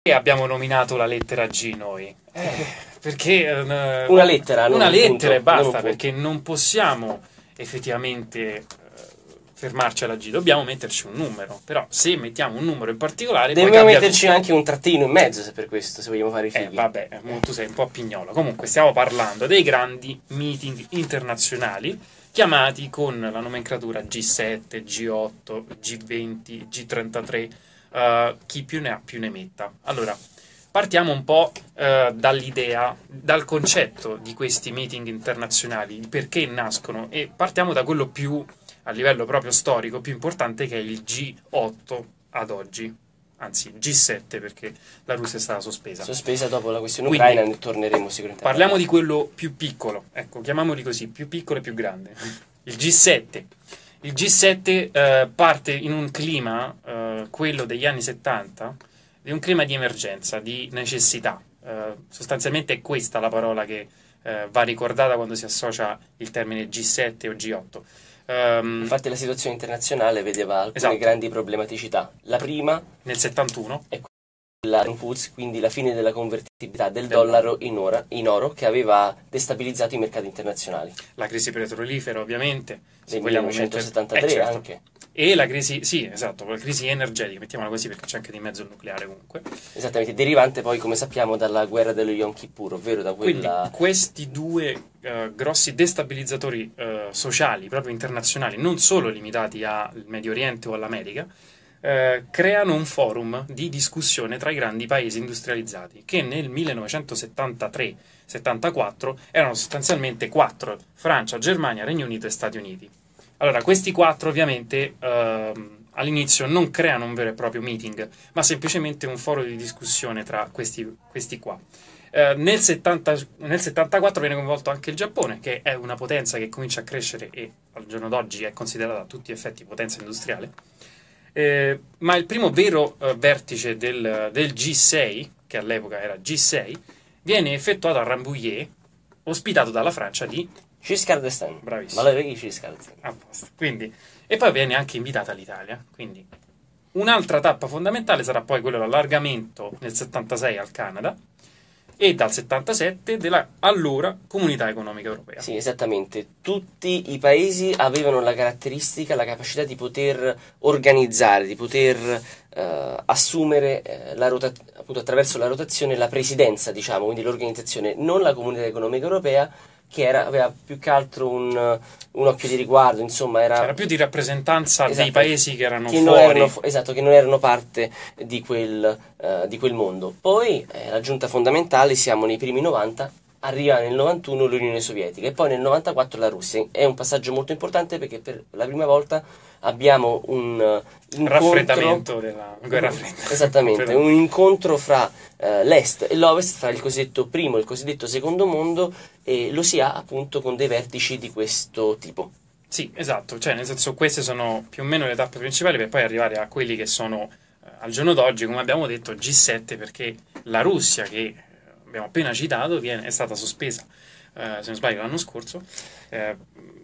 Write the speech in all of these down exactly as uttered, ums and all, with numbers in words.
abbiamo nominato la lettera G noi? Eh, perché eh, una lettera, una non lettera punto, e basta, non perché non possiamo effettivamente eh, fermarci alla G, dobbiamo metterci un numero. Però se mettiamo un numero in particolare, dobbiamo poi metterci tutto. anche un trattino in mezzo, se per questo, se vogliamo fare i figli. Eh, vabbè, tu sei un po' pignolo. Comunque stiamo parlando dei grandi meeting internazionali chiamati con la nomenclatura G sette, G otto, G venti, G trentatré, uh, chi più ne ha più ne metta. Allora, partiamo un po' uh, dall'idea, dal concetto di questi meeting internazionali, il perché nascono, e partiamo da quello più, a livello proprio storico, più importante, che è il G otto ad oggi. Anzi, G sette, perché la Russia è stata sospesa. Sospesa dopo la questione Quindi, ucraina, ne torneremo sicuramente. Parliamo di quello più piccolo, ecco, chiamiamoli così, più piccolo e più grande. Il G sette. Il G sette eh, parte in un clima, eh, quello degli anni settanta, di un clima di emergenza, di necessità. Eh, sostanzialmente è questa la parola che eh, va ricordata quando si associa il termine G sette o G otto. Um, Infatti la situazione internazionale vedeva alcune esatto. grandi problematicità. La prima nel settantuno è quella quindi la fine della convertibilità del, del dollaro in oro, in oro, che aveva destabilizzato i mercati internazionali. La crisi petrolifera, ovviamente, del millenovecentosettantatré, eh, certo. anche. E la crisi, sì, esatto, la crisi energetica, mettiamola così, perché c'è anche di mezzo il nucleare comunque. Esattamente, derivante poi, come sappiamo, dalla guerra dello Yom Kippur, ovvero da quella... Quindi questi due uh, grossi destabilizzatori uh, sociali, proprio internazionali, non solo limitati al Medio Oriente o all'America, uh, creano un forum di discussione tra i grandi paesi industrializzati, che nel millenovecentosettantatré settantaquattro erano sostanzialmente quattro: Francia, Germania, Regno Unito e Stati Uniti. Allora, questi quattro ovviamente uh, all'inizio non creano un vero e proprio meeting, ma semplicemente un foro di discussione tra questi, questi qua. Uh, nel, settanta, nel settantaquattro viene coinvolto anche il Giappone, che è una potenza che comincia a crescere e al giorno d'oggi è considerata a tutti gli effetti potenza industriale. Eh, ma il primo vero uh, vertice del, del G sei, che all'epoca era G sei, viene effettuato a Rambouillet, ospitato dalla Francia di Giscard d'Estaing. Bravissimo. Ma lo vedi Giscard d'Estaing. A posto. Quindi, e poi viene anche invitata l'Italia. Quindi un'altra tappa fondamentale sarà poi quello dell'allargamento nel settantasei al Canada e dal settantasette della allora Comunità Economica Europea. Sì, esattamente. Tutti i paesi avevano la caratteristica, la capacità di poter organizzare, di poter eh, assumere eh, la rota- appunto attraverso la rotazione la presidenza, diciamo, quindi l'organizzazione, non la Comunità Economica Europea, che era, aveva più che altro un, un occhio di riguardo, insomma era, era più di rappresentanza esatto, dei paesi che erano che fuori, non erano, esatto, che non erano parte di quel, uh, di quel mondo. Poi eh, la giunta fondamentale, siamo nei primi novanta, arriva nel novantuno l'Unione Sovietica e poi nel novantaquattro la Russia. È un passaggio molto importante perché per la prima volta abbiamo un uh, incontro, raffreddamento della guerra fredda. Esattamente, un incontro fra uh, l'est e l'ovest, fra il cosiddetto primo e il cosiddetto secondo mondo, e lo si ha appunto con dei vertici di questo tipo. Sì, esatto, cioè nel senso queste sono più o meno le tappe principali per poi arrivare a quelli che sono uh, al giorno d'oggi, come abbiamo detto, G sette, perché la Russia, che abbiamo appena citato, viene, è stata sospesa, uh, se non sbaglio, l'anno scorso. Uh,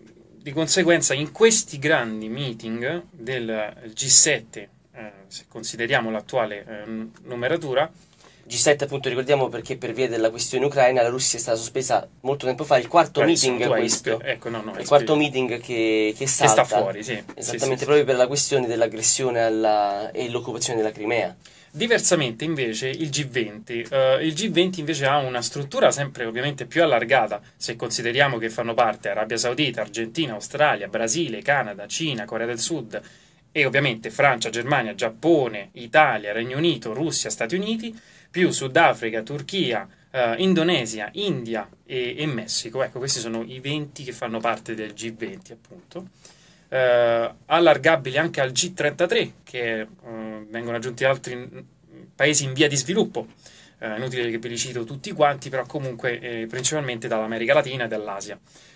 di conseguenza in questi grandi meeting del G sette, eh, se consideriamo l'attuale eh, numeratura, G sette appunto ricordiamo perché per via della questione ucraina la Russia è stata sospesa molto tempo fa, il quarto bravissimo, meeting è questo, spe- ecco, no, no, il quarto meeting che, che, salta, che sta fuori, sì, esattamente, sì, sì, proprio sì. per la questione dell'aggressione alla, e l'occupazione della Crimea. Diversamente invece il G venti, uh, il G venti invece ha una struttura sempre ovviamente più allargata, se consideriamo che fanno parte Arabia Saudita, Argentina, Australia, Brasile, Canada, Cina, Corea del Sud e ovviamente Francia, Germania, Giappone, Italia, Regno Unito, Russia, Stati Uniti, più Sudafrica, Turchia, uh, Indonesia, India e, e Messico. Ecco, questi sono i venti che fanno parte del G venti appunto. Uh, allargabili anche al G trentatré, che uh, vengono aggiunti altri paesi in via di sviluppo. Uh, inutile che ve li cito tutti quanti, però comunque eh, principalmente dall'America Latina e dall'Asia.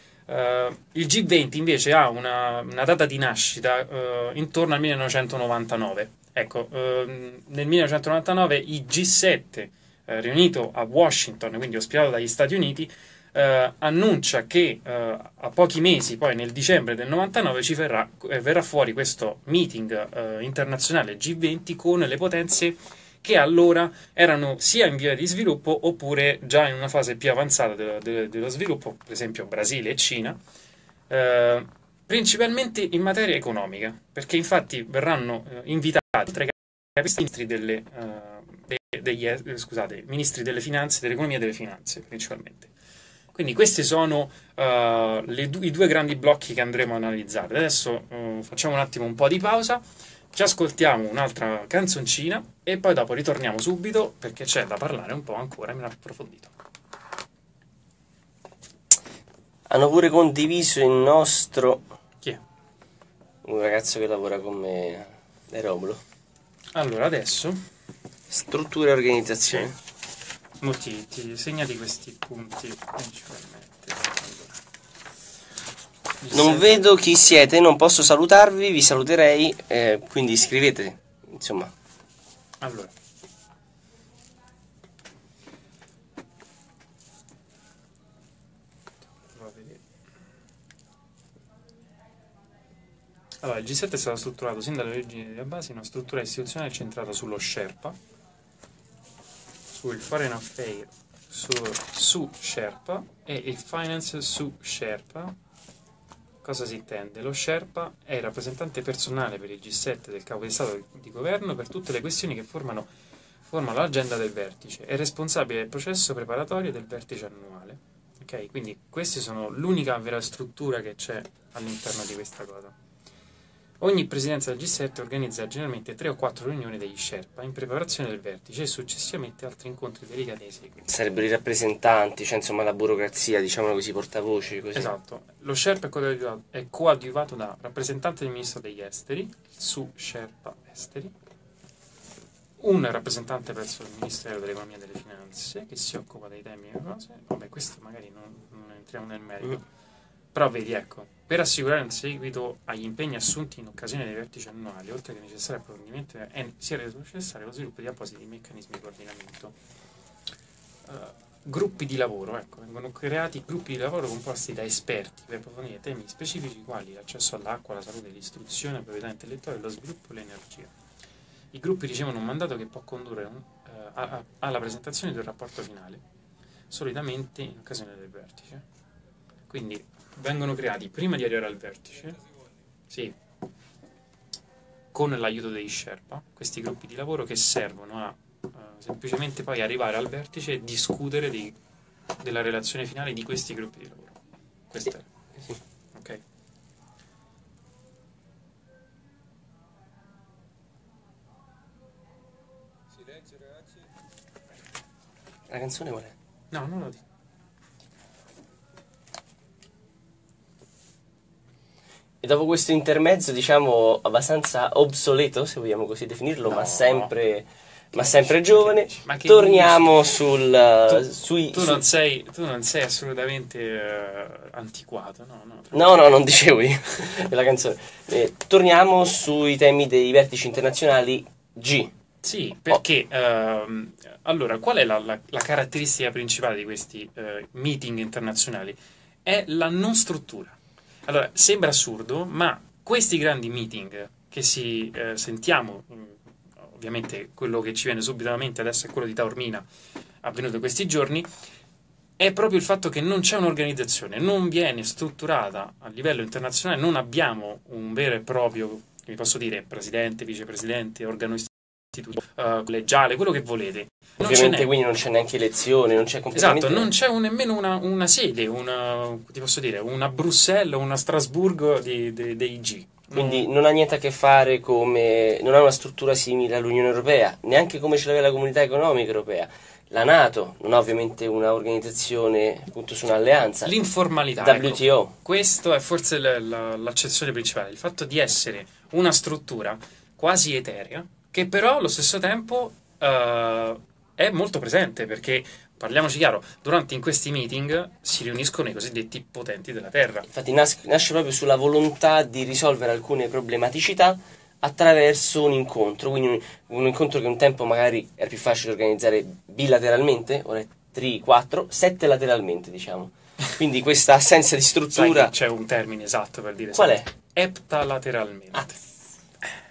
Uh, il G venti invece ha una, una data di nascita uh, intorno al millenovecentonovantanove. Ecco, uh, nel millenovecentonovantanove i G sette, uh, riunito a Washington, quindi ospitato dagli Stati Uniti, Uh, annuncia che uh, a pochi mesi, poi nel dicembre del novantanove, ci verrà, eh, verrà fuori questo meeting uh, internazionale G venti con le potenze che allora erano sia in via di sviluppo oppure già in una fase più avanzata dello, dello, dello sviluppo, per esempio Brasile e Cina, eh, principalmente in materia economica, perché infatti verranno eh, invitati tra i ministri delle, uh, de, degli, eh, scusate, ministri delle finanze, dell'economia e delle finanze principalmente. Quindi questi sono uh, le, i due grandi blocchi che andremo a analizzare. Adesso uh, facciamo un attimo un po' di pausa, ci ascoltiamo un'altra canzoncina e poi dopo ritorniamo subito perché c'è da parlare un po' ancora in approfondito. Hanno pure condiviso il nostro... Chi è? Un ragazzo che lavora con me a Roblo. Allora, adesso... Struttura e organizzazione. Sì. Mo ti, ti segnati questi punti principalmente. Allora. Non vedo chi siete, non posso salutarvi, vi saluterei, eh, quindi iscrivetevi, insomma. Allora. Allora, il G sette è stato strutturato sin dalle origini della base in una struttura istituzionale centrata sullo Sherpa, sul Foreign Affairs su, su Sherpa e il Finance su Sherpa. Cosa si intende? Lo Sherpa è il rappresentante personale per il G sette del capo di Stato di governo per tutte le questioni che formano, formano l'agenda del vertice, è responsabile del processo preparatorio del vertice annuale. Ok? Quindi questa sono l'unica vera struttura che c'è all'interno di questa cosa. Ogni presidenza del G sette organizza generalmente tre o quattro riunioni degli Sherpa in preparazione del vertice e successivamente altri incontri delicati ai seguiti. Sarebbero i rappresentanti, cioè insomma la burocrazia, diciamo così, portavoci, così. Esatto. Lo Sherpa è coadiuvato, è coadiuvato da rappresentante del Ministro degli Esteri, il Su Sherpa Esteri, un rappresentante presso il Ministero dell'Economia e delle Finanze che si occupa dei temi e cose. Vabbè, questo magari non, non entriamo nel merito. Mm. Però vedi, ecco, per assicurare un seguito agli impegni assunti in occasione dei vertici annuali, oltre che necessario approfondimento, è sia reso necessario lo sviluppo di appositi meccanismi di coordinamento. Uh, gruppi di lavoro, ecco, vengono creati gruppi di lavoro composti da esperti per approfondire temi specifici quali l'accesso all'acqua, la salute, l'istruzione, la proprietà intellettuale, lo sviluppo e l'energia. I gruppi ricevono un mandato che può condurre un, uh, a, a, alla presentazione del rapporto finale, solitamente in occasione del vertice. Quindi vengono creati prima di arrivare al vertice, sì, con l'aiuto dei Sherpa, questi gruppi di lavoro che servono a uh, semplicemente poi arrivare al vertice e discutere di, della relazione finale di questi gruppi di lavoro. Questo è. Sì. Ok. Silenzio, ragazzi. La canzone qual è? No, non lo dico. E dopo questo intermezzo, diciamo, abbastanza obsoleto, se vogliamo così definirlo, No. ma sempre, ma sempre giovane, Ma che torniamo dici? sul... Tu, sui, tu, su- non sei, tu non sei assolutamente uh, antiquato, no? No, No, no, non dicevo io, della canzone. Eh, torniamo sui temi dei vertici internazionali G. Sì, perché ehm, allora, qual è la, la, la caratteristica principale di questi eh, meeting internazionali? È la non struttura. Allora, sembra assurdo, ma questi grandi meeting che si eh, sentiamo, mh, ovviamente quello che ci viene subito alla mente adesso è quello di Taormina, avvenuto in questi giorni, è proprio il fatto che non c'è un'organizzazione, non viene strutturata a livello internazionale, non abbiamo un vero e proprio, vi posso dire, presidente, vicepresidente, organo istituto, uh, collegiale, quello che volete. Non Ovviamente ce n'è. quindi non c'è neanche elezione, non c'è completamente... Esatto, non c'è un, nemmeno una, una sede, una, ti posso dire, una Bruxelles, una Strasburgo di, di, dei G. Quindi non ha niente a che fare come... non ha una struttura simile all'Unione Europea, neanche come ce l'aveva la Comunità Economica Europea. La NATO non ha ovviamente una organizzazione, appunto su un'alleanza. L'informalità. W T O. Ecco, questo è forse la, la, l'accezione principale, il fatto di essere una struttura quasi eterea, che però allo stesso tempo uh, è molto presente, perché, parliamoci chiaro, durante in questi meeting si riuniscono i cosiddetti potenti della Terra. Infatti nas- nasce proprio sulla volontà di risolvere alcune problematicità attraverso un incontro, quindi un, un incontro che un tempo magari era più facile organizzare bilateralmente, ora è tre, quattro, sette lateralmente, diciamo. Quindi questa assenza di struttura... Sai che c'è un termine esatto per dire Qual è? Eptalateralmente. Ah.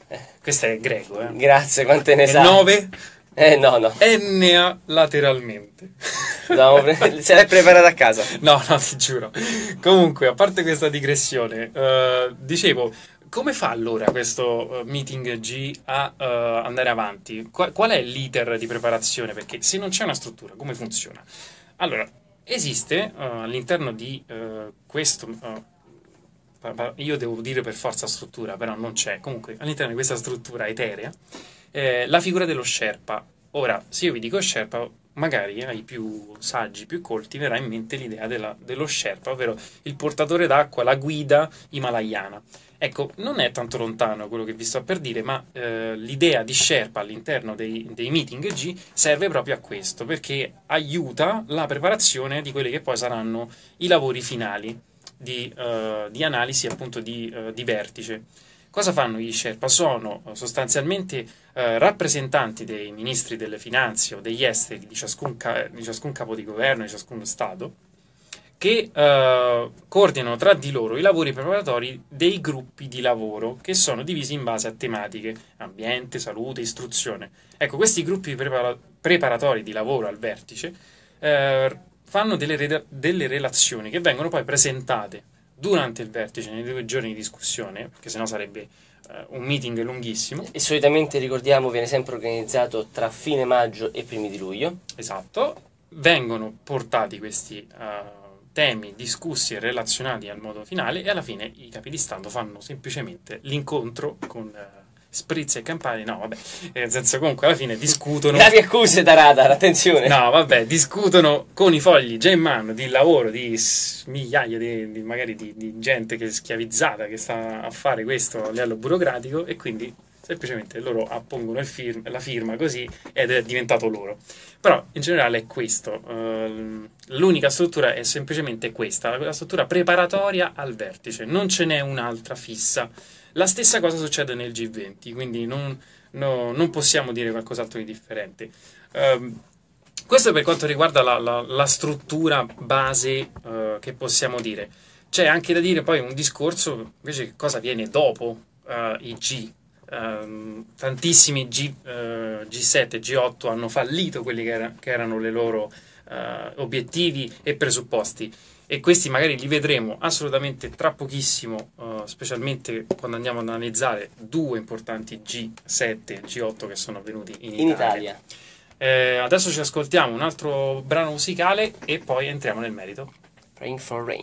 Questo è greco, eh. Grazie, quante ne E sai? nove? Eh no, no. N A lateralmente. Dovevamo pre- se l'hai preparata a casa. No, no, ti giuro. Comunque, a parte questa digressione, eh, dicevo, come fa allora questo eh, meeting G a eh, andare avanti? Qua- qual è l'iter di preparazione? Perché se non c'è una struttura, come funziona? Allora, esiste eh, all'interno di eh, questo... eh, pa- pa- io devo dire per forza struttura, però non c'è. Comunque, all'interno di questa struttura eterea, eh, la figura dello Sherpa. Ora, se io vi dico Sherpa, magari ai più saggi, più colti, verrà in mente l'idea della- dello Sherpa, ovvero il portatore d'acqua, la guida himalayana. Ecco, non è tanto lontano quello che vi sto per dire, ma eh, l'idea di Sherpa all'interno dei, dei meeting G serve proprio a questo, perché aiuta la preparazione di quelli che poi saranno i lavori finali di, eh, di analisi appunto di, eh, di vertice. Cosa fanno gli Sherpa? Sono eh, sostanzialmente eh, rappresentanti dei ministri delle finanze o degli esteri di ciascun, ca- di ciascun capo di governo, di ciascuno Stato, che eh, coordinano tra di loro i lavori preparatori dei gruppi di lavoro che sono divisi in base a tematiche: ambiente, salute, istruzione. Ecco, questi gruppi prepara- preparatori di lavoro al vertice eh, fanno delle, reda- delle relazioni che vengono poi presentate durante il vertice, nei due giorni di discussione, perché sennò sarebbe eh, un meeting lunghissimo. E solitamente, ricordiamo, viene sempre organizzato tra fine maggio e primi di luglio. Esatto, vengono portati questi eh, temi discussi e relazionati al modo finale e alla fine i capi di Stato fanno semplicemente l'incontro con eh, spritz e campani. No, vabbè, eh, nel senso, comunque alla fine discutono. Gravi accuse da radar, attenzione. No, vabbè, discutono con i fogli già in mano di lavoro di s- migliaia di, di- magari di, di gente che è schiavizzata, che sta a fare questo a livello burocratico, e quindi semplicemente loro appongono il firm- la firma così ed è diventato loro. Però in generale è questo. ehm, l'unica struttura è semplicemente questa, la struttura preparatoria al vertice, non ce n'è un'altra fissa. La stessa cosa succede nel G venti, quindi non, no- non possiamo dire qualcos'altro di differente. Ehm, Questo per quanto riguarda la, la- la struttura base eh, che possiamo dire. C'è anche da dire poi un discorso invece che cosa viene dopo eh, i G. Ehm, tantissimi G, eh, G sette, G otto hanno fallito quelli che, era- che erano le loro eh, obiettivi e presupposti, e questi magari li vedremo assolutamente tra pochissimo, eh, specialmente quando andiamo ad analizzare due importanti G sette e G otto che sono avvenuti in In Italia. Italia. Eh, adesso ci ascoltiamo un altro brano musicale e poi entriamo nel merito. Praying for rain.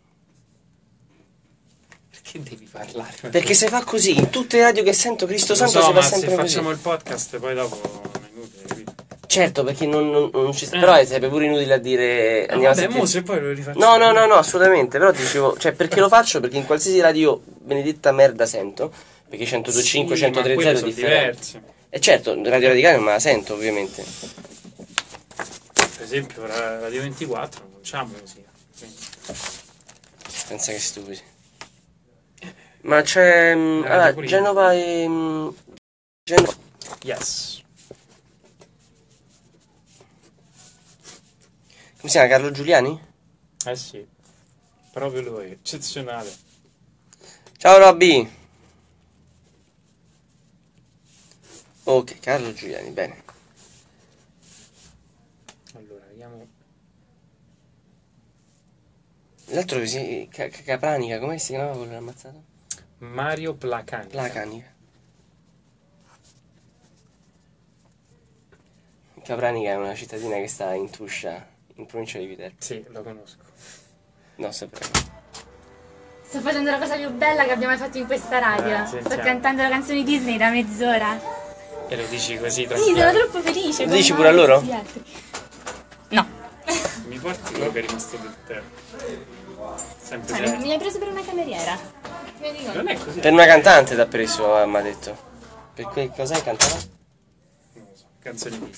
Perché devi parlare? Perché se fa così, in tutte le radio che sento Cristo Lo Santo so, si ma fa se sempre così. facciamo il podcast poi dopo è inutile, capito? Certo, perché non, non- non ci sta. Eh. Però sarebbe pure inutile a dire. No, Andiamo a vabbè, sentire. mo se poi lo rifacciamo. No, no, no, no, assolutamente. Però dicevo, cioè, perché lo faccio? Perché in qualsiasi radio benedetta merda sento. Perché centodue e cinque, Sì, ma centotré quelle zero è sono differente. diverse. E certo, Radio Radicale non me la sento, ovviamente. Per esempio, la Radio ventiquattro non c'ha musica. Quindi... Pensa che stupidi. Ma c'è. mm, Radio allora, pure Genova e. mm, Genova. Yes. Come si chiama? Carlo Giuliani? Eh sì, proprio lui, eccezionale. Ciao Robby. Ok, Carlo Giuliani, bene. Allora, vediamo. L'altro che si. Ca- Ca- Capranica, come si chiamava quello ammazzato? Mario Placani. Placanica. Capranica è una cittadina che sta in Tuscia, in provincia di Viterbo. Sì, lo conosco. No, sempre. Sto facendo la cosa più bella che abbiamo mai fatto in questa radio. Eh, sì, Sto chiaro. cantando la canzone Disney da mezz'ora. E lo dici così Sì, tranquillo. sono troppo felice. Lo come dici mai pure a loro? tutti gli altri. No. Mi porti quello che è rimasto del tè. Sempre Cioè, te. mi hai preso per una cameriera. Mi dico. Non è così. Per una cantante t'ha preso, eh, mi ha detto. Per che cos'hai cantato? Non lo so, canzoni di.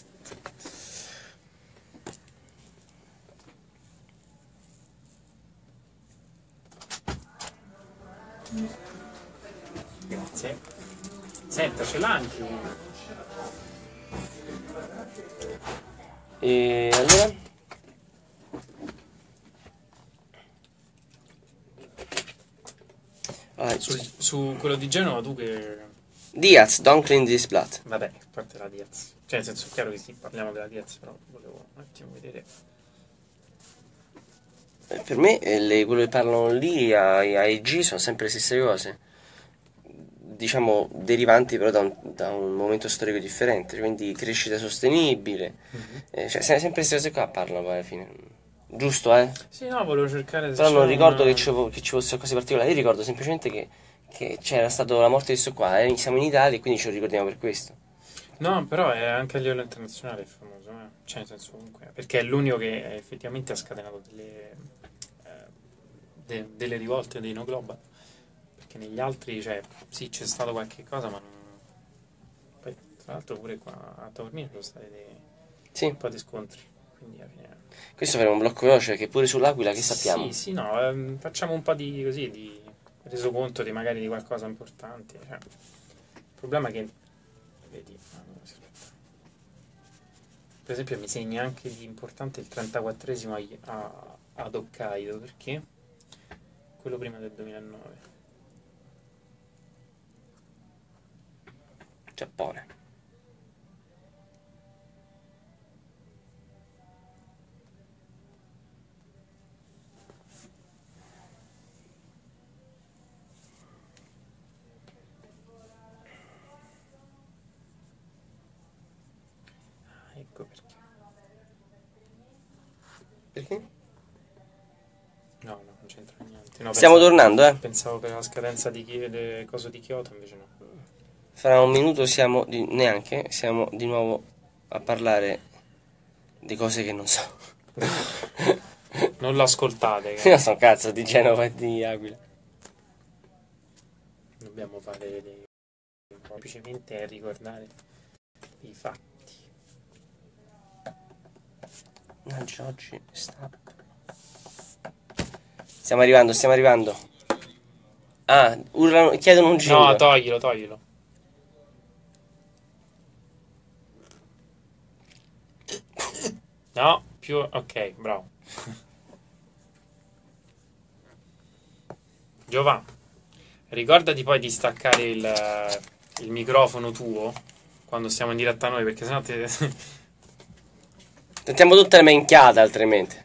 Grazie. Senta, ce l'ha anche uno. E allora? Vai, Sul- su quello di Genova tu che... Diaz, don't clean this blood. Vabbè, a parte la Diaz. Cioè, nel senso, è chiaro che sì, parliamo della Diaz, però volevo un attimo vedere. Eh, Per me eh, le, quello che parlano lì a, a I G sono sempre le stesse cose, diciamo derivanti però da un, da un momento storico differente, quindi crescita sostenibile, eh, cioè se- sempre queste cose qua parlano poi alla fine, giusto eh? Sì, no, volevo cercare se Però non c'era ricordo una- che, ci vo- che ci fossero cose particolari, io ricordo semplicemente che, che c'era stata la morte di questo qua, eh, siamo in Italia e quindi ce lo ricordiamo per questo. No, però è anche a livello internazionale è famoso, eh. Cioè, nel senso comunque, perché è l'unico che effettivamente ha scatenato delle, eh, de- delle rivolte dei no global. Perché negli altri, cioè, sì, c'è stato qualche cosa, ma non... Poi, tra l'altro, pure qua a Taormina ci sono stati dei, Sì, un po' di scontri. Quindi alla fine... questo faremo un blocco veloce che pure sull'Aquila che sappiamo. Sì, sì, no, ehm, facciamo un po' di così, di resoconto di magari di qualcosa importante. Cioè. Il problema è che, vedi, ah, no, aspetta. Per esempio mi segna anche di importante il trentaquattresimo a- a- ad Hokkaido, perché? Quello prima del duemilanove. Giappone. Ah, ecco perché. Perché? No, no, non c'entra niente. No, Stiamo pensavo, tornando, eh. pensavo per la scadenza di Chi- de- coso di Kyoto, invece no. Fra un minuto siamo di, neanche, siamo di nuovo a parlare di cose che non so. Non lo ascoltate, Io che sono cazzo di Genova e di Aquila. dobbiamo fare dei... semplicemente ricordare i fatti. Oggi, oggi sta... Stiamo arrivando, stiamo arrivando. Ah, urlano, chiedono un giro. No, toglilo, toglilo. No, più... Ok, bravo. Giovanni, ricordati poi di staccare il, il microfono tuo quando siamo in diretta noi, perché sennò te... Sentiamo tutte le menchiate altrimenti.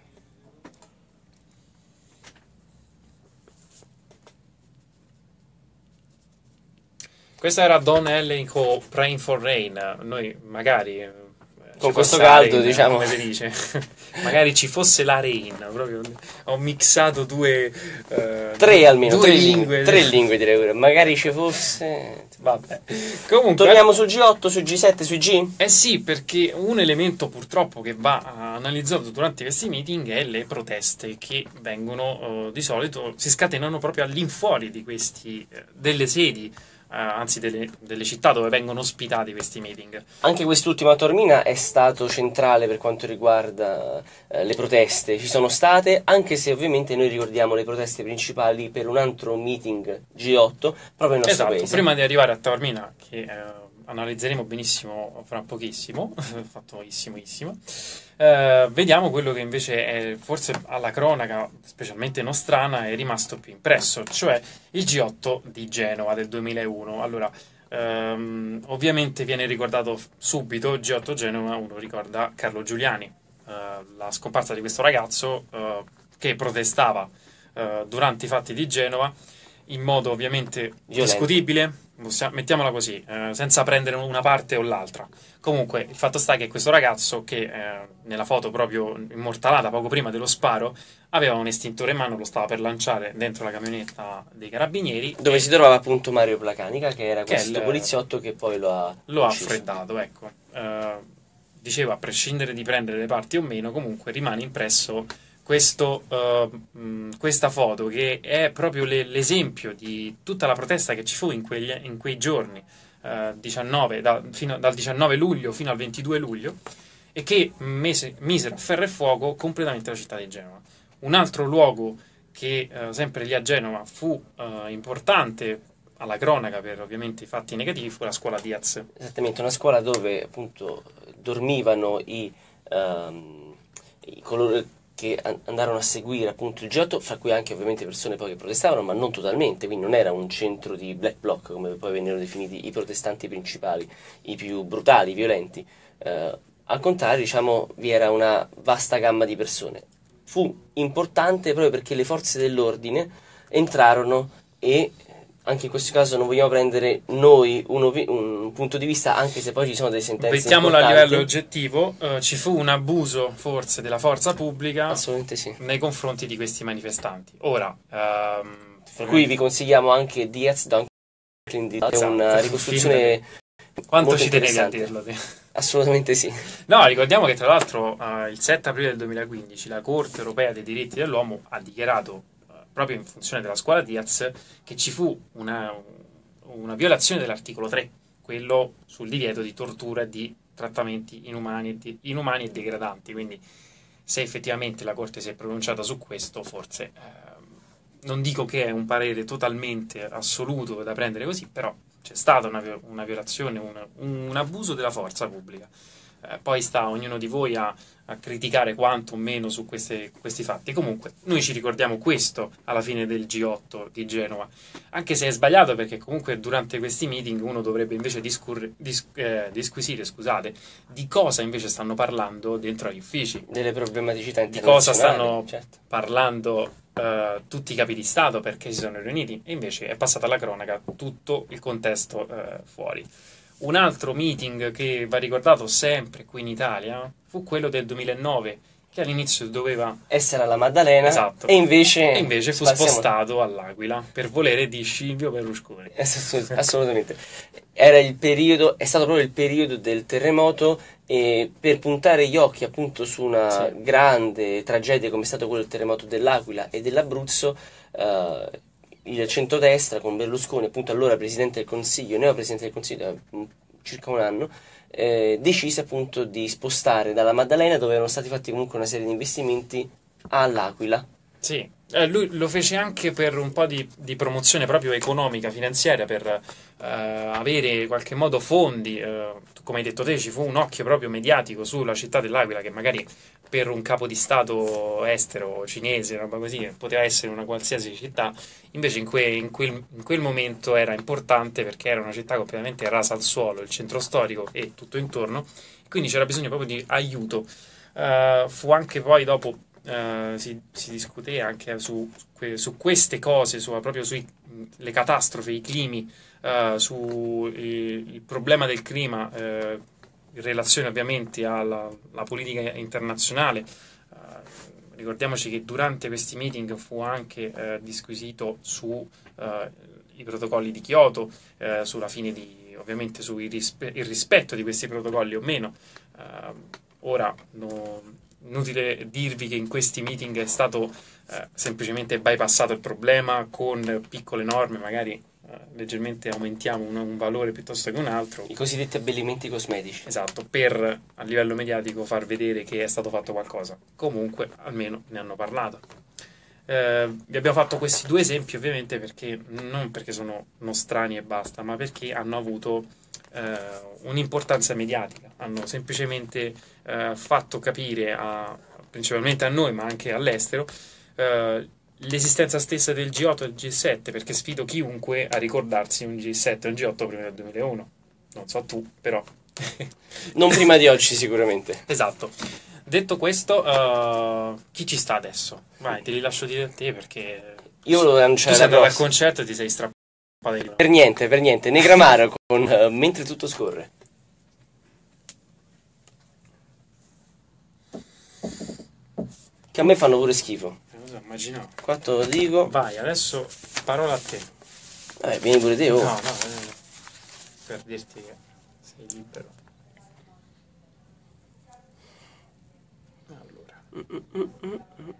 Questa era Don Ellen con Praying for Rain. Noi magari eh, Con ci questo fosse la caldo, rain, diciamo. come si dice, magari ci fosse la rain. Proprio ho mixato due eh, Tre almeno, due tre lingue. lingue. Tre lingue direi pure. Magari ci fosse... Vabbè. Comunque, Torniamo sul G otto, sul G sette, sui G? eh sì, perché un elemento purtroppo che va analizzato durante questi meeting è le proteste che vengono eh, di solito, si scatenano proprio all'infuori di questi, eh, delle sedi, eh, anzi delle, delle città dove vengono ospitati questi meeting. Anche quest'ultima Taormina è stato centrale per quanto riguarda eh, le proteste. Ci sono state, anche se ovviamente noi ricordiamo le proteste principali per un altro meeting G otto proprio nel nostro Esatto, paese. prima di arrivare a Taormina, che eh, analizzeremo benissimo fra pochissimo, fatto pochissimo, eh, vediamo quello che invece è forse alla cronaca, specialmente nostrana, è rimasto più impresso, cioè il G otto di Genova del duemilauno. Allora, ehm, ovviamente viene ricordato subito G otto Genova, uno ricorda Carlo Giuliani, eh, la scomparsa di questo ragazzo eh, che protestava eh, durante i fatti di Genova in modo ovviamente Violento. discutibile, possiamo- mettiamola così, eh, senza prendere una parte o l'altra. Comunque, il fatto sta che questo ragazzo, che eh, nella foto proprio immortalata poco prima dello sparo, aveva un estintore in mano, lo stava per lanciare dentro la camionetta dei carabinieri, Dove si trovava appunto Mario Placanica, che era Che è questo il- poliziotto che poi lo ha lo ha ucciso. freddato, ecco. Eh, dicevo, a prescindere di prendere le parti o meno, comunque rimane impresso questo, eh, mh, questa foto, che è proprio le- l'esempio di tutta la protesta che ci fu in, quegli- in quei giorni, eh, diciannove, da- fino- dal diciannove luglio fino al ventidue luglio, e che mese, misero a ferro e fuoco completamente la città di Genova. Un altro luogo che eh, sempre lì a Genova fu eh, importante alla cronaca per ovviamente i fatti negativi fu la scuola Diaz. Esattamente, una scuola dove appunto dormivano i, ehm, i coloro che an- andarono a seguire appunto il G otto, fra cui anche ovviamente persone poi che protestavano, ma non totalmente, quindi non era un centro di black bloc come poi vennero definiti i protestanti principali, i più brutali, violenti. Eh, al contrario, diciamo, vi era una vasta gamma di persone. Fu importante proprio perché le forze dell'ordine entrarono e anche in questo caso non vogliamo prendere noi un, opi- un punto di vista, anche se poi ci sono delle sentenze Mettiamolo a importanti. livello oggettivo, eh, ci fu un abuso forse della forza pubblica Assolutamente sì. nei confronti di questi manifestanti. Ora, ehm, Per cui vi consigliamo anche Diaz Duncan, di- è Esatto, una un ricostruzione quanto molto ci tenevi a interessante. dirlo te? Assolutamente sì. No, ricordiamo che tra l'altro eh, il sette aprile del duemilaquindici la Corte europea dei diritti dell'uomo ha dichiarato, eh, proprio in funzione della scuola Diaz, che ci fu una, una violazione dell'articolo tre, quello sul divieto di tortura e di trattamenti inumani e, di- inumani e degradanti. Quindi se effettivamente la Corte si è pronunciata su questo, forse ehm, non dico che è un parere totalmente assoluto da prendere così, però c'è stata una, vi- una violazione, un, un abuso della forza pubblica. Eh, poi sta a ognuno di voi a, a criticare quanto o meno su queste- questi fatti. Comunque, noi ci ricordiamo questo alla fine del G otto di Genova, anche se è sbagliato perché comunque durante questi meeting uno dovrebbe invece discurre- dis- eh, disquisire, scusate, di cosa invece stanno parlando dentro agli uffici, Delle problematicità di cosa internazionali, stanno certo. parlando eh, tutti i capi di Stato perché si sono riuniti, e invece è passata alla cronaca tutto il contesto eh, fuori. Un altro meeting che va ricordato sempre qui in Italia fu quello del duemilanove, che all'inizio doveva... Essere alla Maddalena, Esatto. e invece, E invece fu spaziamo- spostato all'Aquila per volere di Silvio Berlusconi. Assolut- assolutamente. Era il periodo, è stato proprio il periodo del terremoto, e per puntare gli occhi appunto su una Sì. grande tragedia come è stato quello del terremoto dell'Aquila e dell'Abruzzo, eh, il centrodestra con Berlusconi, appunto allora Presidente del Consiglio, neopresidente del Consiglio da mm, circa un anno, eh, decise appunto di spostare dalla Maddalena, dove erano stati fatti comunque una serie di investimenti, all'Aquila. Sì, eh, lui lo fece anche per un po' di, di promozione proprio economica, finanziaria, per eh, avere in qualche modo fondi. Eh, come hai detto te, ci fu un occhio proprio mediatico sulla città dell'Aquila, che magari per un capo di stato estero, cinese, roba così, poteva essere una qualsiasi città. Invece in, que- in quel, in quel momento era importante perché era una città completamente rasa al suolo, il centro storico e tutto intorno, quindi c'era bisogno proprio di aiuto. Eh, fu anche poi dopo eh, si, si discuté anche su, que- su queste cose, su, proprio sulle catastrofi, i climi, eh, su il, il problema del clima, eh, in relazione ovviamente alla, alla politica internazionale. Eh, ricordiamoci che durante questi meeting fu anche eh, disquisito su eh, i protocolli di Kyoto, eh, sulla fine di, ovviamente sul rispe- il rispetto di questi protocolli o meno. Eh, ora no, inutile dirvi che in questi meeting è stato eh, semplicemente bypassato il problema con piccole norme, magari eh, leggermente aumentiamo un, un valore piuttosto che un altro. I cosiddetti abbellimenti cosmetici. Esatto, per a livello mediatico far vedere che è stato fatto qualcosa. Comunque, almeno ne hanno parlato. Eh, vi abbiamo fatto questi due esempi ovviamente perché non perché sono nostrani e basta, ma perché hanno avuto eh, un'importanza mediatica, hanno semplicemente eh, fatto capire a, principalmente a noi ma anche all'estero eh, l'esistenza stessa del G otto e del G sette, perché sfido chiunque a ricordarsi un G sette e un G otto prima del duemilauno, non so tu, però Non prima di oggi sicuramente. esatto. Detto questo, uh, chi ci sta adesso? Vai, te li lascio dire a te perché Io volevo tu lanciare sei la andato al prossima. concerto e ti sei strappato il... Per niente, per niente. Negramaro con eh, Mentre tutto scorre. Che a me fanno pure schifo. Non so, immaginavo. Quanto lo dico. Vai, adesso parola a te. Vabbè, vieni pure te, oh. No, no, eh, per dirti che sei libero. Allora.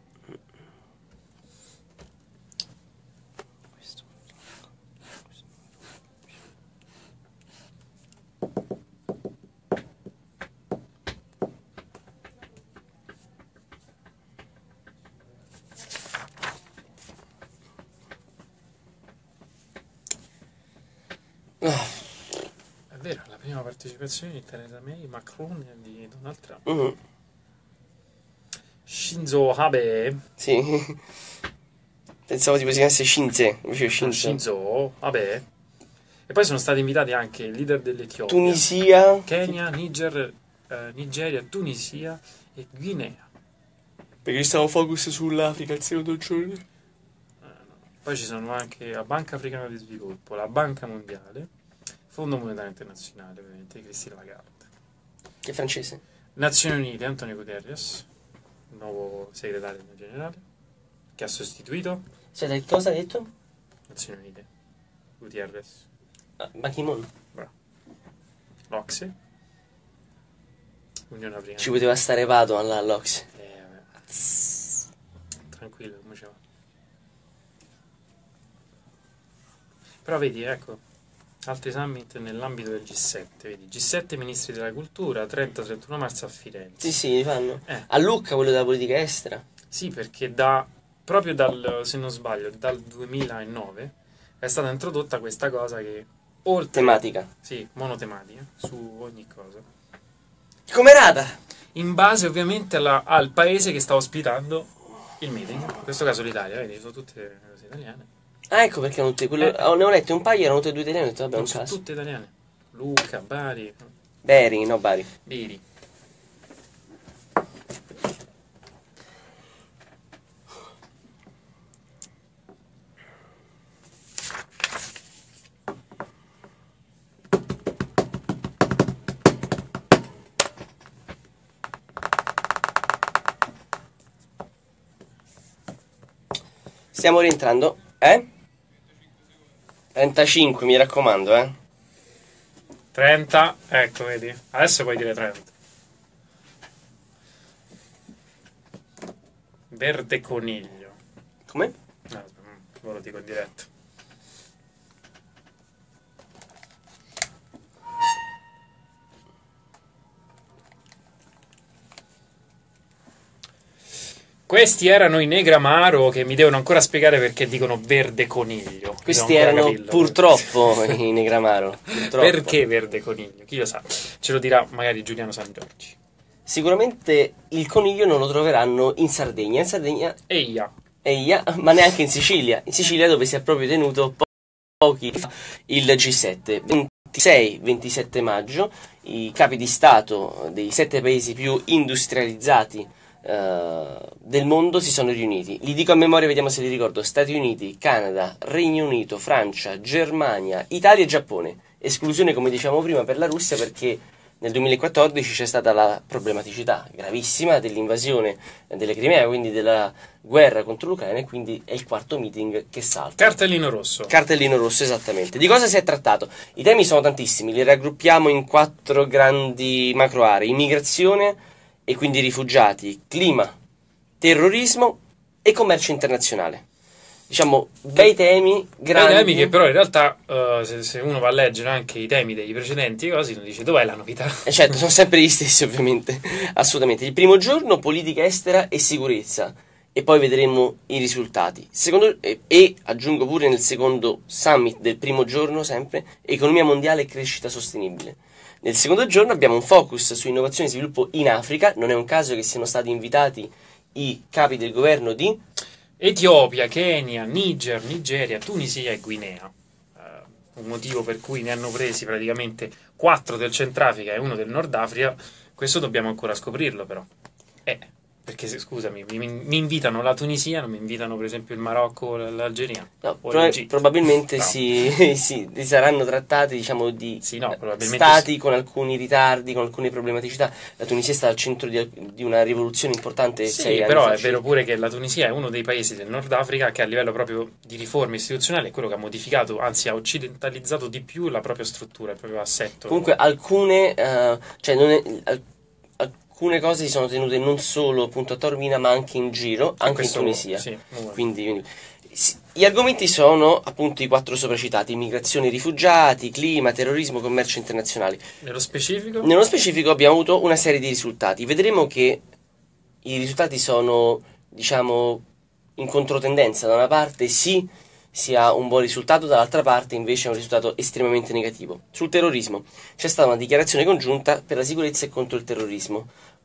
Ah, È vero, la prima partecipazione di Theresa May, Macron e di Donald Trump. mhm. Shinzo Abe. Sì. Pensavo tipo si chiamasse Shinze, invece Shinzo. Shinzo Abe. E poi sono stati invitati anche il leader dell'Etiopia, Tunisia. Kenya, Niger, eh, Nigeria, Tunisia e Guinea. Perché stavo focus sull'Africa il secondo giorno. Poi ci sono anche la Banca Africana di Sviluppo, la Banca Mondiale, Fondo Monetario Internazionale, ovviamente, di Christine Lagarde. Che è francese. Nazioni Unite, Antonio Guterres, il nuovo segretario generale, che ha sostituito Aspetta, che cosa ha detto? Nazioni Unite, Guterres, Ah, Ban Ki-moon. bravo. L'Ocse, Unione Africana. Ci poteva stare Vado all'Ox. Eh, vabbè. Tranquillo, come ci va. Però vedi, ecco, altri summit nell'ambito del G sette, vedi, G sette Ministri della Cultura, trenta trentuno marzo a Firenze. Sì, sì, li fanno. Eh. A Lucca quello della politica estera. Sì, perché da, proprio dal, se non sbaglio, dal duemilanove è stata introdotta questa cosa che, oltre... Tematica. Sì, monotematica, su ogni cosa. Com'è nata? In base ovviamente alla- al paese che sta ospitando il meeting, in questo caso l'Italia, vedi, sono tutte cose italiane. Ah, ecco perché erano tutte. Quello, Eh. oh, ne ho letto un paio, erano tutte e due italiane. Ho detto, vabbè, un Sono caso. tutte italiane. Luca, Bari, Beri, no, Bari. Biri. Stiamo rientrando, eh? trentacinque, mi raccomando, eh? trenta, ecco, vedi. Adesso puoi dire trenta. Verde coniglio. Come? No, ve lo dico in diretta. Questi erano i Negramaro che mi devono ancora spiegare perché dicono verde coniglio. Mi Questi devo ancora erano capirlo. purtroppo i Negramaro. Purtroppo. Perché verde coniglio? Chi lo sa? Ce lo dirà magari Giuliano San Giorgi. Sicuramente il coniglio non lo troveranno in Sardegna. In Sardegna, Eia. eia, ma neanche in Sicilia. In Sicilia dove si è proprio tenuto po- pochi fa il G sette. ventisei ventisette maggio i capi di Stato dei sette paesi più industrializzati eh, del mondo si sono riuniti. Li dico a memoria, vediamo se li ricordo. Stati Uniti, Canada, Regno Unito, Francia, Germania, Italia e Giappone. Esclusione, come dicevamo prima, per la Russia perché nel duemilaquattordici c'è stata la problematicità gravissima dell'invasione delle Crimea, quindi della guerra contro l'Ucraina, e quindi è il quarto meeting che salta. Cartellino rosso. Cartellino rosso, esattamente. Di cosa si è trattato? I temi sono tantissimi, li raggruppiamo in quattro grandi macro aree: immigrazione e quindi rifugiati, clima, terrorismo e commercio internazionale. Diciamo, bei temi, grandi. Bei temi che però in realtà, eh, se, se uno va a leggere anche i temi dei precedenti cose, non dice dov'è la novità. Eh certo, sono sempre gli stessi ovviamente, assolutamente. Il primo giorno politica estera e sicurezza e poi vedremo i risultati. Secondo, e, e aggiungo pure nel secondo summit del primo giorno sempre, economia mondiale e crescita sostenibile. Nel secondo giorno abbiamo un focus su innovazione e sviluppo in Africa, non è un caso che siano stati invitati i capi del governo di... Etiopia, Kenya, Niger, Nigeria, Tunisia e Guinea. Eh, un motivo per cui ne hanno presi praticamente quattro del Centrafrica e uno del Nord Africa. Questo dobbiamo ancora scoprirlo, però. Eh, perché se, scusami, mi, mi invitano la Tunisia, non mi invitano per esempio il Marocco o l'Algeria? No, o proba- l'Egitto? probabilmente No. si, si, si saranno trattati, diciamo, di Sì, no, probabilmente stati sì. con alcuni ritardi, con alcune problematicità. La Tunisia sta al centro di, di una rivoluzione importante. sei Sì, anni però fa è circa. vero pure che la Tunisia è uno dei paesi del Nord Africa che a livello proprio di riforme istituzionali è quello che ha modificato, anzi ha occidentalizzato di più la propria struttura, il proprio assetto. Comunque alcune, eh, cioè non è, al- alcune cose si sono tenute non solo appunto a Taormina ma anche in giro, anche Questo- in Tunisia. sì, molto. Quindi, quindi- s- gli argomenti sono appunto i quattro sopracitati: immigrazione, rifugiati, clima, terrorismo, commercio internazionale. Nello specifico? Nello specifico abbiamo avuto una serie di risultati. Vedremo che i risultati sono, diciamo, in controtendenza. Da una parte sì, si ha un buon risultato, dall'altra parte invece è un risultato estremamente negativo. Sul terrorismo c'è stata una dichiarazione congiunta per la sicurezza e contro il terrorismo.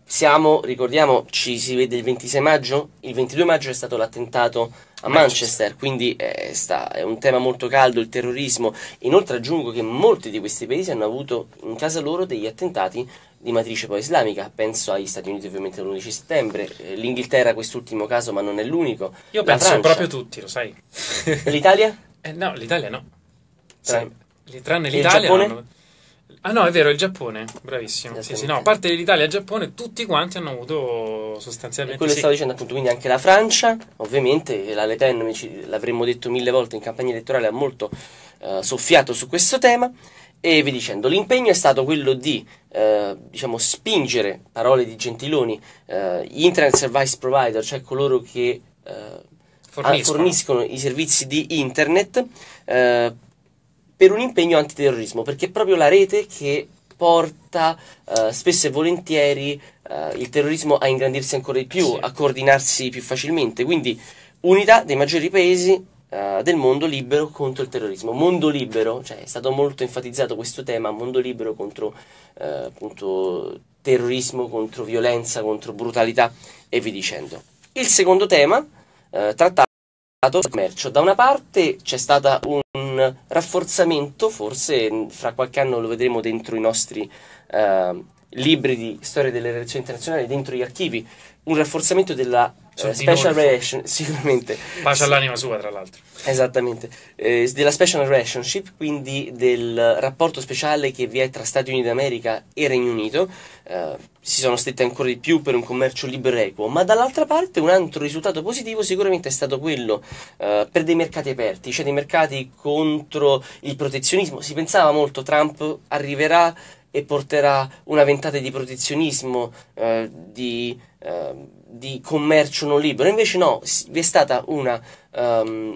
siamo, ricordiamo, ci si vede il ventisei maggio, il ventidue maggio è stato l'attentato a Manchester, quindi è, sta, è un tema molto caldo, il terrorismo. Inoltre aggiungo che molti di questi paesi hanno avuto in casa loro degli attentati di matrice poi islamica, penso agli Stati Uniti ovviamente l'undici settembre, eh, l'Inghilterra quest'ultimo caso ma non è l'unico. Io La penso Francia. proprio tutti, lo sai. L'Italia? Eh, no, l'Italia no. Tra- Sì, li- tranne il l'Italia. Giappone? no. Ah no, è vero, il Giappone, bravissimo. Sì, sì, Esattamente. no, a parte l'Italia e il Giappone, tutti quanti hanno avuto E sostanzialmente quello che sì. stavo dicendo appunto, quindi anche la Francia, ovviamente, la Le Pen, mi ci- l'avremmo detto mille volte in campagna elettorale, ha molto eh, soffiato su questo tema, e vi dicendo, l'impegno è stato quello di, eh, diciamo, spingere, parole di Gentiloni, eh, gli Internet Service Provider, cioè coloro che eh, Forniscono. forniscono i servizi di Internet, eh, per un impegno antiterrorismo, perché è proprio la rete che porta eh, spesso e volentieri eh, il terrorismo a ingrandirsi ancora di più, Sì. a coordinarsi più facilmente. Quindi unità dei maggiori paesi eh, del mondo libero contro il terrorismo. Mondo libero, cioè è stato molto enfatizzato questo tema, mondo libero contro eh, appunto terrorismo, contro violenza, contro brutalità e via dicendo. Il secondo tema eh, trattato il commercio. Da una parte c'è stato un rafforzamento, forse fra qualche anno lo vedremo dentro i nostri eh, libri di storia delle relazioni internazionali, dentro gli archivi, un rafforzamento della Sono eh, di special Norfolk. relation, sicuramente. Pace all'anima sua, tra l'altro. Esattamente, eh, della special relationship, quindi del rapporto speciale che vi è tra Stati Uniti d'America e Regno Unito. Eh, si sono stretti ancora di più per un commercio libero e equo, ma dall'altra parte un altro risultato positivo sicuramente è stato quello eh, per dei mercati aperti, cioè dei mercati contro il protezionismo. Si pensava molto Trump arriverà e porterà una ventata di protezionismo, eh, di, eh, di commercio non libero, invece no, s- vi è stata una, um,